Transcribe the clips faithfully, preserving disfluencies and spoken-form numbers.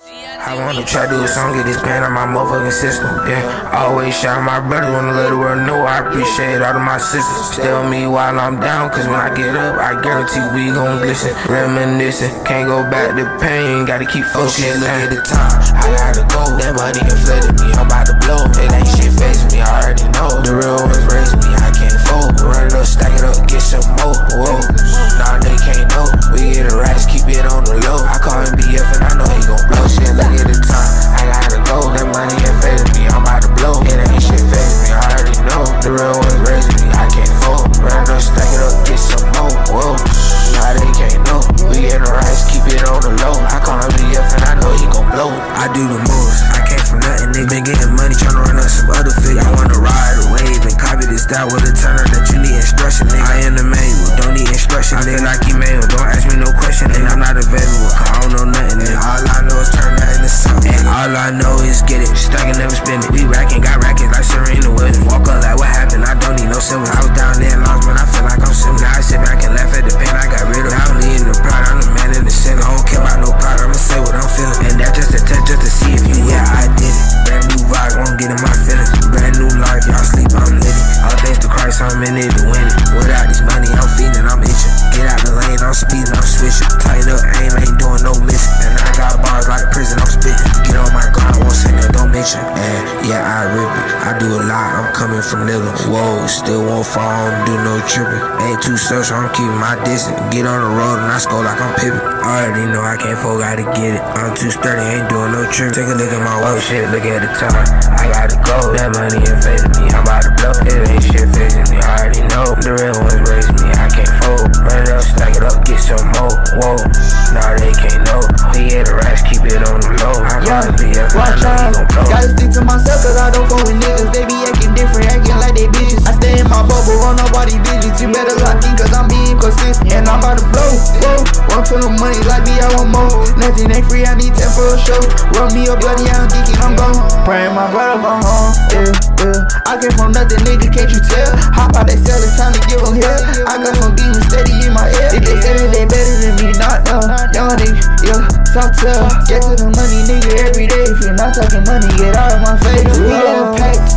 I wanna try to do a song, get this pain on my motherfucking system. Yeah, always shout my brothers, wanna let the world know I appreciate all of my sisters. Stay with me while I'm down, cause when I get up, I guarantee we gon' glisten. Reminiscing, can't go back to pain, gotta keep focused. Look at the time, I gotta go. That money inflated me, I'm about to blow. It ain't shit facing me, I already know. The real ones raising me, I can't fold. Run it up, stack it up, get some more. Whoa, nah, they can't know. We get a rise, keep it on the low. I call him B F and I know he gon' blow shit. Look at the time, I gotta go. That money inflated me, I'm about to blow. It ain't shit facing me, I already know. The real ones raising me, I can't fold. Run it up, stack it up, get some more. Whoa, nah, they can't know. We get a rise, keep it on the low. I call him B F and I know he gon' blow. I do the most, I came from nothing, nigga. Been getting money, tryna run up some other fig. I wanna ride a wave and copy this style with a turner that you need instruction, nigga. I am the manual, don't need instruction, I nigga. Feel like email, don't ask me no question, and I'm not available, cause I don't know nothing, nigga. All I know is turn that into something, and all I know is get it, stack and never spend it. We racking, got rackets like Serena Williams. Walk up like what happened, I don't need no symbols. I was down there and lost, but I feel like I'm similar. Now I sit back and laugh at the pain I got rid of. Now I'm leading the pride, I'm the man in the center. I don't care about no pride, I'ma say what I'm feeling. And that's just a test, just to see if you with yeah, I did it. Brand new vibe, won't get in my feelings. Brand new life, y'all sleep, I'm lit. All thanks to Christ, I'm in it to win it. Without this money, I'm feeling, I'm itching. Get out the lane, I'm speeding, I'm switching. Tight up, aim, ain't doing no missing. And I got bars like prison, I'm spitting. Get on my grind, won't say no, don't mention. And yeah, I rip it, I do a lot, I'm coming from Nilla. Whoa, still won't fall, I don't do no tripping. Ain't too social, I'm keeping my distance. Get on the road and I score like I'm pippin'. Already know I can't fold, gotta get it. I'm too sturdy, ain't doing no trick. Take a look at my whoa shit, look at the time. I gotta go, that money inflated me, I'm about to blow. It ain't shit facing me, I already know. The real ones raising me, I can't fold. Run it up, stack it up, get some more. Whoa, nah, they can't know. We get a rash, keep it on the low. I gotta be a I know he gon' blow. Gotta stick to myself cause I don't fuck with niggas. They be acting different, acting like they bitches. I stay in my bubble, on nobody digits. You better lock in cause I'm being consistent. And I'm about to blow, whoa. Want to the money like me, I want more. Nothing ain't free, I need ten for a show. Run me a bloody, I'm geeking, I'm gone. Praying my brother come home, yeah, yeah. I came from nothing, nigga, can't you tell? Hop out, they sell, it's time to give them hell. I got some demons steady in my head. If they say that they better than me, not no. Young nigga, yeah, talk tough. Get to the money, nigga, every day. If you're not talking money, get out of my face. We getting packs,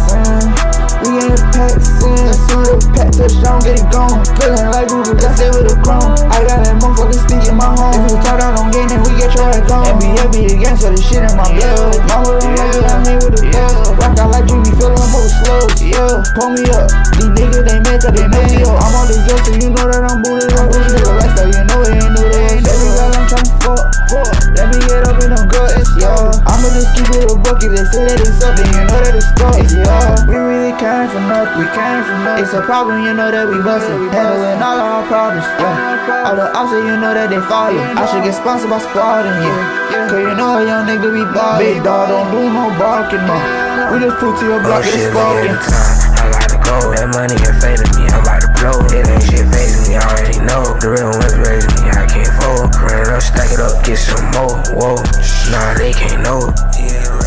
we getting packs. As soon as the pack touch down, get it gone. Feeling like Ruby, let's stay with a crown. I got that motherfucking stick in my home. If you talk out on game, then we get your head gone. And be happy again, so this shit in my blood. Mama don't love it, I'm here with the buzz. Rock out like Jimmy, feeling more slow. Yeah, pull me up. These niggas, they made that, they made me up. I'm on the dress, so you know that I'm booted up. This nigga lifestyle, you know it ain't new days. Every girl I'm tryna fuck, fuck. Let me get up in them guts, yeah. I'ma just keep it a bucket, they say that it's up, then you know that it's stuck, yeah. We really came from nothing, we came from nothing. It's a problem, you know that we bustin'. Handling all of our problems, yeah. All the options, you know that they falling. I should get sponsored by Spartan, yeah. Cause you know a young nigga be ballin'. Big dog don't do no barking, no. We just put to your block, oh, it's sparking. I gotta go, that money inflated me, I'm about to blow. It ain't shit facing me, I already know. The real ones raising me, I can't fold. Run it up, stack it up, get some more. Whoa, nah, they can't know. Yeah.